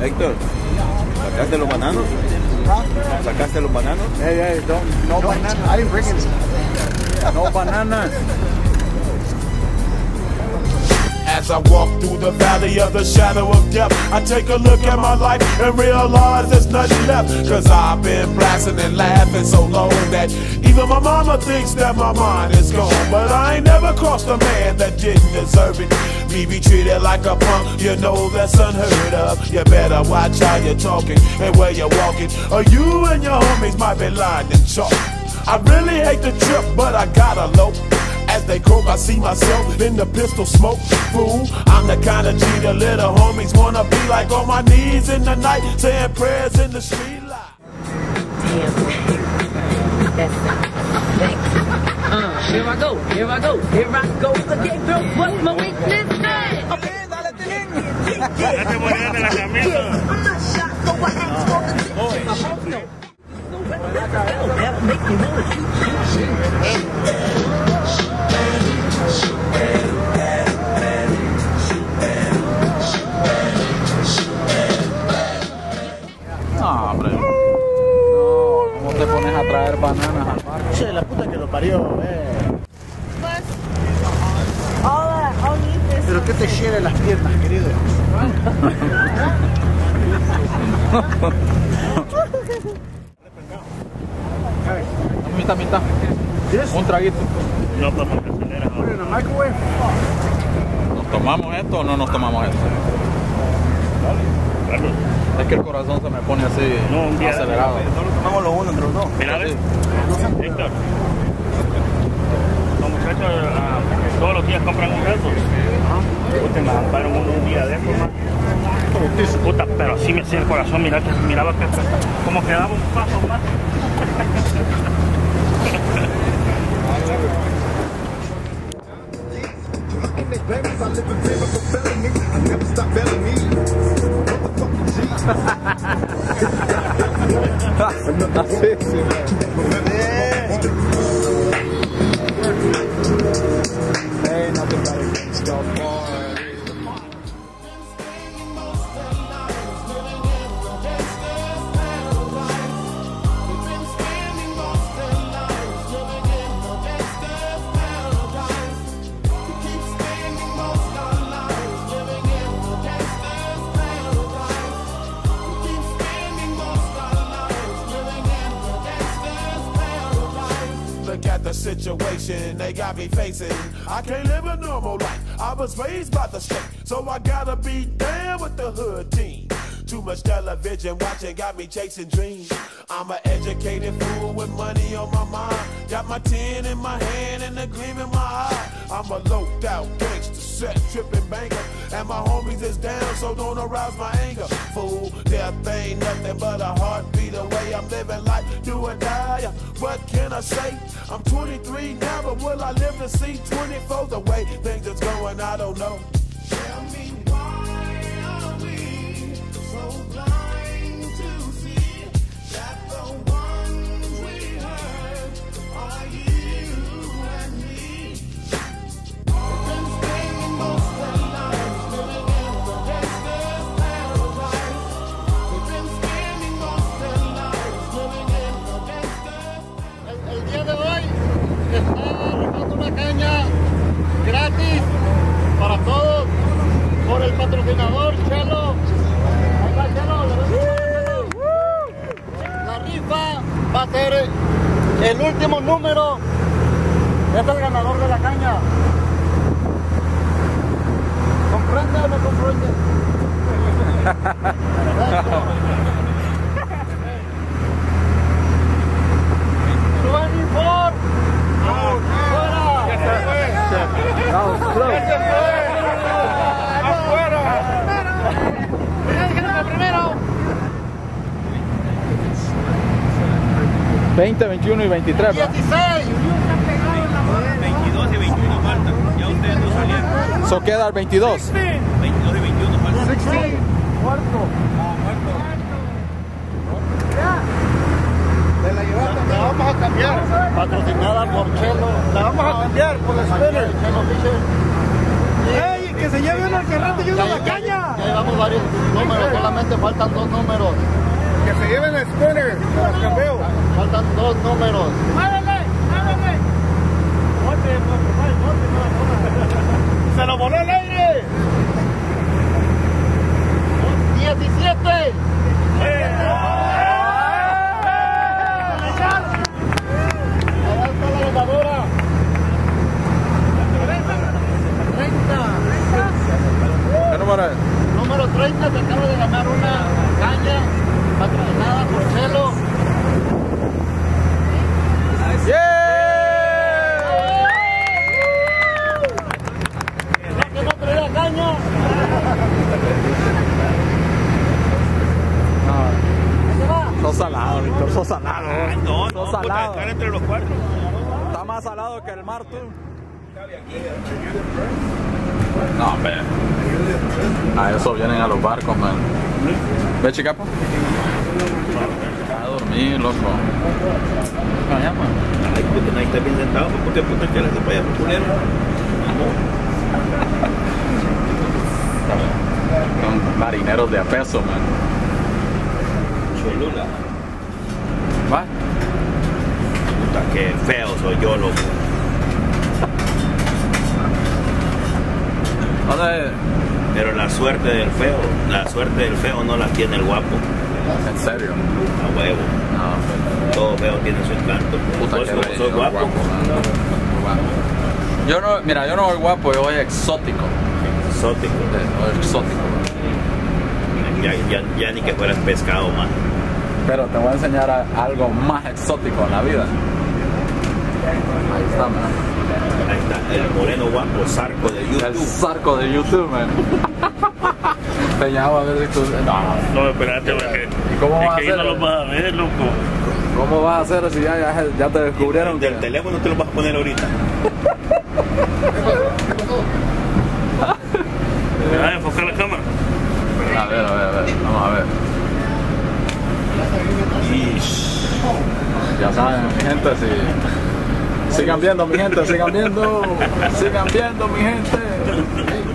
Héctor, ¿sacaste los bananos? ¿Sacaste los bananos? Hey, no bananas. I didn't bring it. No bananas. As I walk through the valley of the shadow of death, I take a look at my life and realize there's nothing left. Cause I've been blasting and laughing so long that even my mama thinks that my mind is gone. But I ain't never crossed a man that didn't deserve it. Me be treated like a punk, you know that's unheard of. You better watch how you're talking and where you're walking, or you and your homies might be lying in chalk. I really hate the trip, but I gotta low. As they croak, I see myself in the pistol smoke. Fool, I'm the kind of G the little homies wanna be like, on my knees in the night, saying prayers in the street light. Damn, that's it. Thanks. Here I go, here I go, here I go again, girl. What's my weakness? Hey, okay, dale, Tilín. I'm not shot, so I have to walk the no. That makes me wanna shoot. No, hombre. No, ¿cómo te pones a traer bananas al bar? Che, la puta que lo parió, Pero que te llene las piernas, querido. Mitad. Un traguito. No tomamos gasolina. ¿Nos tomamos esto o no nos tomamos esto? Claro. Es que el corazón se me pone así acelerado. Solo tomamos los uno entre los dos. Mira, ¿ves? Héctor, los muchachos todos los días compran un reto. Puta, me amparon un día de eso, man. Puta, pero así me hacía el corazón, miraba que como quedaba un paso más. The situation they got me facing, I can't live a normal life. I was raised by the state, so I gotta be down with the hood team. Too much television watching got me chasing dreams. I'm an educated fool with money on my mind. Got my 10 in my hand and a gleam in my eye. I'm a loped out gangster, set tripping banker, and my homies is down, so don't arouse my anger. Fool, death ain't nothing but a heartbeat away. I'm living life, do or die. What can I say? I'm 23 now, but will I live to see 24? The way things is going, I don't know. Tell me why are we so blind to see that the ones we hurt are you and me? We've been spending most of our lives living in the gangster's paradise. We've been spending most of our lives living in the gangster's. El día de hoy está rifando una caña gratis para todos por el patrocinador Chelo. Ahí va Chelo, la rifa va a ser el último número. Es el ganador de la caña. ¿Comprende o no comprende? 24. ¡Fuera! ¡Afuera! 20, 21 y 23, ¿verdad? 16. 22 y 21 faltan. Ya ustedes no salieron. Eso queda el 22. 22 y 21 faltan. 16. Muerto. La vamos a cambiar. Patrocinada por Chelo. La vamos a cambiar por la Spinner. Chelo dice. ¡Ey! Que se lleve uno al carrete y uno a la caña. Ya llevamos tenemos varios números, solamente faltan 2 números. Que se lleven el spooner, los campeos. Faltan 2 números. ¡Se lo voló el aire! 17. Allá está la lavadora. 30. ¿Qué número es? Número 30 se acaba de ganar una caña patrocinada por Chelo. ¿Que no traía caña? Sos salado, Víctor, sos salado. No, sos no, salado. estar entre los cuatro. Está más salado que el mar, tú. No, hombre. A eso vienen a los barcos, man. ¿Ve, Chicapo? A dormir, loco. Allá, man. Ay, porque nadie está bien sentado, ¿por qué puta quieres que vaya a poner? Son marineros de a peso, man. Cholula. ¿Va? Puta, qué feo soy yo, loco. ¿Dónde? Pero la suerte del feo no la tiene el guapo. ¿En serio? A huevo. No, Todo feo tiene su encanto. puta, Pues, que como soy guapo, man. Yo no, mira, yo no soy guapo, yo soy exótico. exótico. Soy exótico. Ya ni que fueras pescado, man. Pero te voy a enseñar algo más exótico en la vida. Ahí está, man. Ahí está, el moreno guapo, Zarco de El YouTube. Zarco de YouTube, man. Peñado, a ver si tú... No. No, espérate, porque ¿Y cómo vas a es que ahí hacer? no los vas a ver, loco. ¿Cómo vas a hacer si ya te descubrieron? Del teléfono te lo vas a poner ahorita. ¿Me vas a enfocar la cámara? A ver, vamos a ver. Ya saben, mi gente, si... Sigan viendo, mi gente, sigan viendo, mi gente.